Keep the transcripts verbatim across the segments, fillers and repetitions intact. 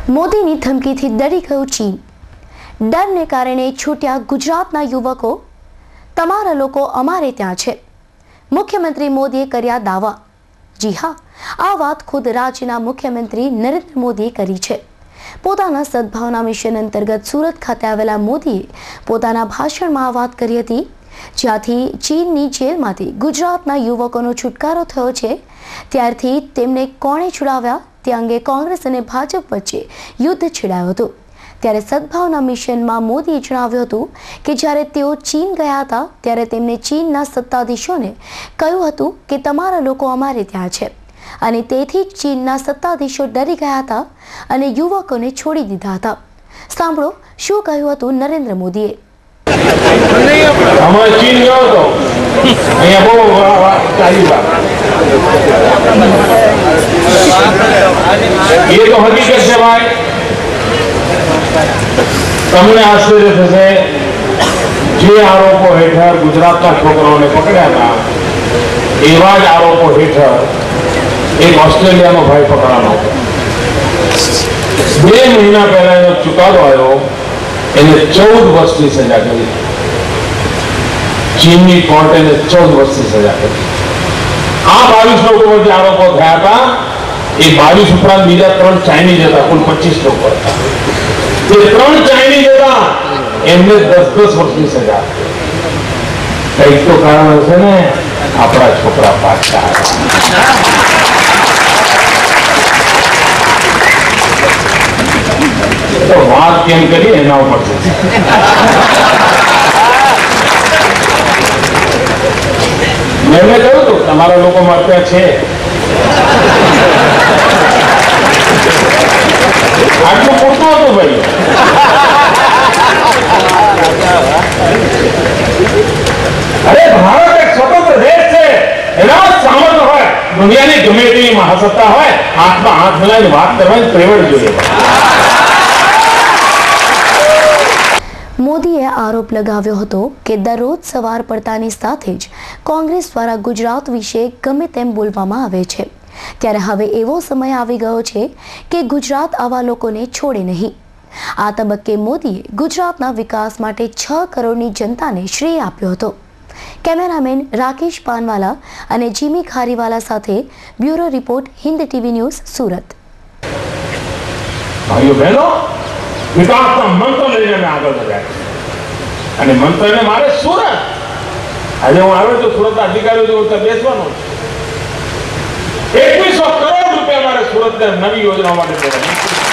મોદીની ધમકીથી ડરી ગયું ચીન। ડરને કારણે છૂટ્યા ગુજરાતના યુવકો। તમારા લોકો અમારે ત્યાં છે। મુખ્યમંત્રી મોદીએ કર્યા દાવા। જી હા, આ વાત ખુદ રાજ્યના મુખ્યમંત્રી નરેન્દ્ર મોદીએ કરી છે। પોતાના સદભાવના મિશન અંતર્ગત સુરત ખાતે આવેલા મોદીએ પોતાના ભાષણમાં આ વાત કરી હતી, જ્યાંથી ચીનની જેલમાંથી ગુજરાતના યુવકોનો છુટકારો થયો છે, ત્યારથી તેમને કોણે છોડાવ્યા તે અંગે કોંગ્રેસ અને ભાજપ વચ્ચે યુદ્ધ છેડાયું હતું। ત્યારે સદભાવના મિશનમાં મોદીએ જણાવ્યું હતું કે જ્યારે તેઓ ચીન ગયા હતા ત્યારે તેમણે ચીનના સત્તાધીશોને કહ્યું હતું કે તમારા લોકો અમારે ત્યાં છે, અને તેથી જ ચીનના સત્તાધીશો ડરી ગયા હતા અને યુવકોને છોડી દીધા હતા। સાંભળો શું કહ્યું હતું નરેન્દ્ર મોદીએ। ચીન ગયો હતો, અહીંયા બહુ ચાલી વાત, ये तो हकीकत है भाई। તમને આશ્ચર્ય થશે, જે આરોપો હેઠળ ગુજરાતના છોકરાઓને પકડ્યા હતા એવા જ આરોપો હેઠળ એક ઓસ્ટ્રેલિયાનો ભાઈ પકડાનો હતો। બે મહિના પહેલા એનો ચુકાદો આવ્યો, એને ચૌદ વર્ષની સજા કરી। ચીનની કોર્ટે એને ચૌદ વર્ષની સજા કરી। આ બાવીસ લોકો વચ્ચે આરોપો થયા હતા। એ બાવીસ ઉપરાંત બીજા ત્રણ ચાઇનીઝ હતા, કુલ પચીસ લોકો હતા। એ ત્રણ ચાઇનીઝ હતા, એમને દસ દસ વર્ષની સજા। કઈક તો કારણ હશે ને, આપણા છોકરા પાછા તો વાત કેમ કરી એના ઉપર મેં કહ્યું હતું તમારા લોકો મારતા છે, આટલું પૂરતું હતું ભાઈ। અરે ભારત એક સ્વતંત્ર દેશ છે, એના સામર્થ્ય હોય, દુનિયાની ગમે તેવી મહાસત્તા હોય, હાથમાં હાથ મિલાવીને વાત કરવાની પ્રેવડ જોઈએ। મોદીએ આરોપ લગાવ્યો હતો કે દરરોજ સવાર પડતાની સાથે જ કોંગ્રેસ દ્વારા ગુજરાત વિશે ગમે તેમ બોલવામાં આવે છે, ત્યારે હવે એવો સમય આવી ગયો છે કે ગુજરાત આવા લોકોને છોડે નહીં। આ તબક્કે મોદીએ ગુજરાતના વિકાસ માટે છ કરોડની જનતાને શ્રેય આપ્યો હતો। કેમેરામેન રાકેશ પાનવાલા અને જીમી ખારીવાલા સાથે bureau report, Hind TV news, Surat. ભાઈઓ બહેનો, વિકાસના મંત્ર લઈને અમે આગળ વધ્યા અને મંત્રને મારે સુરત, આજે હું આવ્યો તો સુરતના અધિકારીઓ જોડે બેસવાનો એકવીસો કરોડ રૂપિયા મારે સુરતને નવી યોજના માટે દેવા।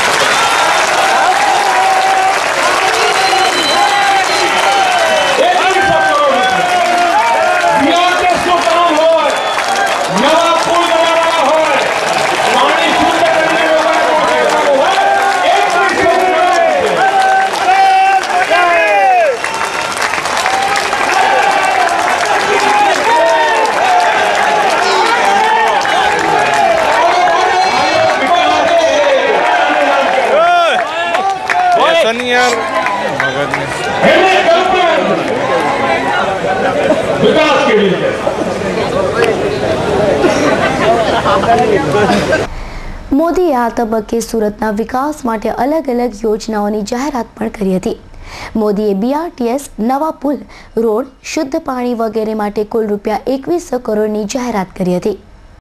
મોદીએ આ તબક્કે સુરતના વિકાસ માટે અલગ અલગ યોજનાઓની જાહેરાત પણ કરી હતી। મોદીએ બીઆરટીએસ, નવા પુલ, રોડ, શુદ્ધ પાણી વગેરે માટે કુલ રૂપિયા એકવીસો કરોડની જાહેરાત કરી હતી।